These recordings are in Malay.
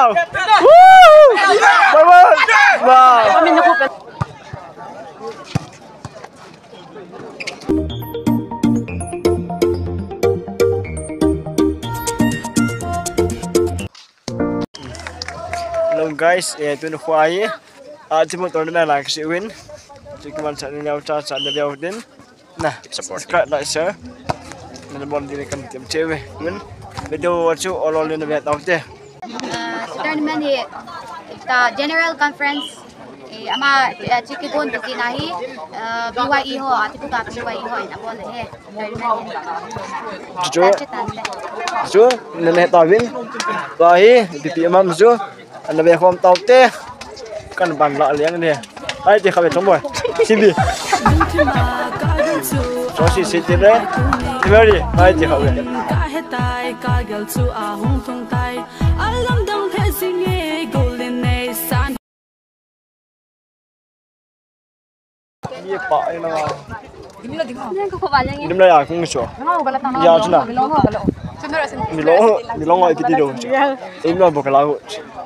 Wow! Woo! Wow! Hello guys, itu nak kuai. Ahthibung tournament lah kasi win. Jadi man sa nilaw cha sa nilaw din. Nah, subscribe like share. Nanabon din kan tim cewek win. Video wacu ololin na tahu deh. Tournament ni general conference ama cikibun beginahi BYE ho Ahthibung ka BYE ho na boleh tournament. Ju, nanah tawin. Bahi di imam ju. Anda biar kaum tahu deh. Kan bangla liang dia. Ay, dia kawin semua. Sibi. Sosi siti deh. Dimari. Ay, dia kawin. Ini pak ini lah. Ini mana ya? Kung so. Ya, cina. Milong itu tidur. Ini lah bukan lagu.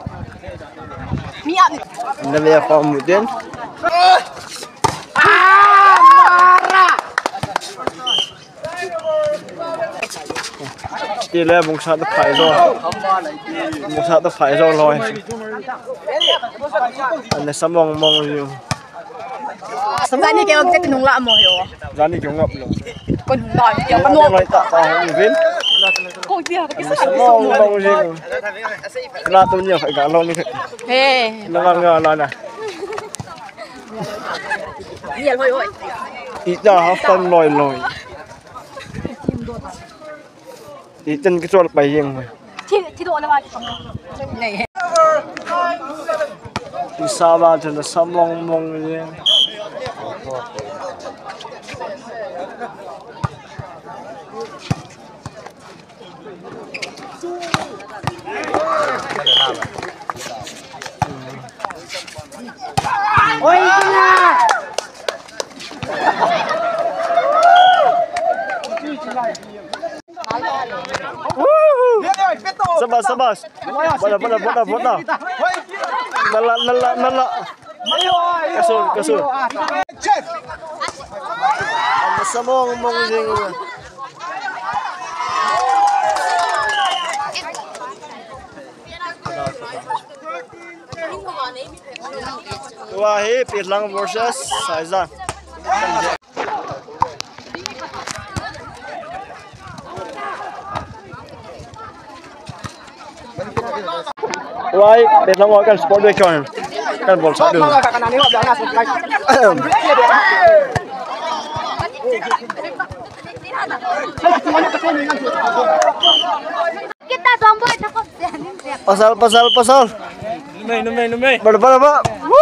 Ini dia kaum mudin. Marah. Đi lên bùng sát phải rồi, bùng sát phải rồi rồi. Anh này sắm mong mong nhiều. Sắm ra đi kêu cái nung lạ mồi hiểu. Ra đi kiểu ngập luôn. Con nồi kêu con nồi. Lại tạ tao không biết. Con kia cái sắm mong mong gì. Là tôi nhiều phải cả lon như thế. Hey. Nó ngon ngon này. Nhiều thôi thôi. Ít ra hấp phân lòi lòi. Thì chân cái số là 7 riêng rồi. Thì độ nào này. Thì sao ba chân là sắm mong mong riêng. Ôi nha. Sabar. Bola. Nala. Kasur. Anda semua ngomong sini. Wahi Pirlang versus Saizan. Wahi Pirlang akan sport back kan bol satu. Kita tombol cakap. Pasal. Numai. Berapa?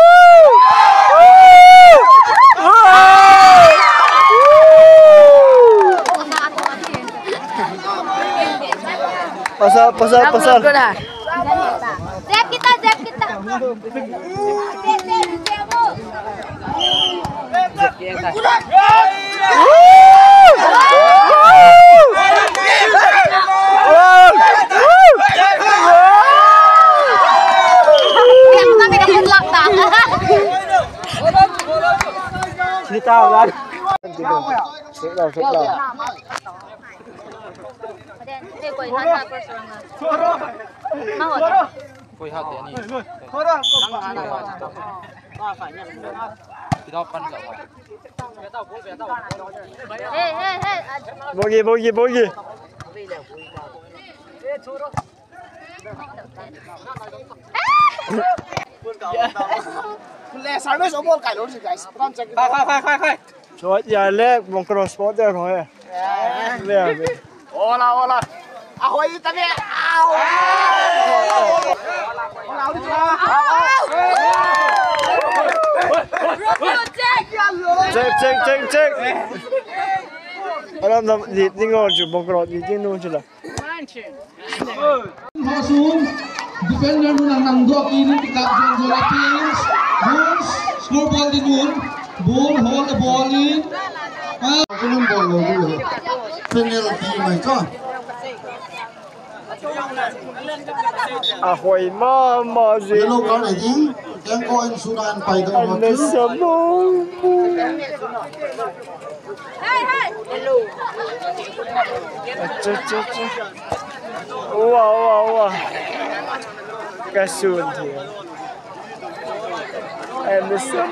Pasal. Zep kita. Cerita kan? Sedap. Bogi. Service omol kai lor guys. Khai. Rồi giờ lẹ vòng cross sport đây rồi. Lẹ. Ola. Ahoy ta nè. Ola đi cho. Check. Alam nam di tinggal ju vòng cross di tinggal ju lah. Masuk defender nang dua kiri tikap bola pins. Score ball di nun. Ball hold the ball in. Penalty mày cho. Ahoy mama gì Hello con này chứ em có anh Sudan bay đâu mà anh chứ sớm wow cái xuân thì em sớm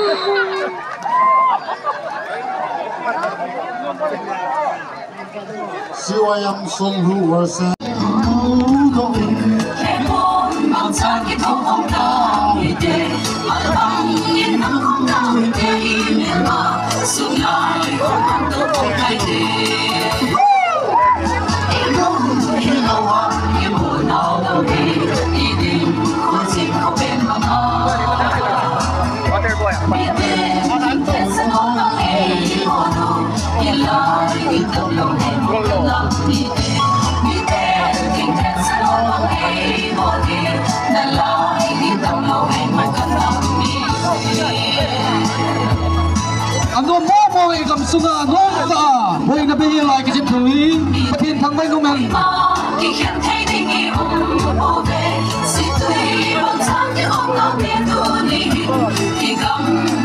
siêu em sông hữu và sa anh nói mò mò cái cầm súng à nói ta hồi nó bây giờ lại cái chuyện thủy bắt thiên thắng mấy mình Hãy subscribe cho kênh Ghiền Mì Gõ để không bỏ lỡ những video hấp dẫn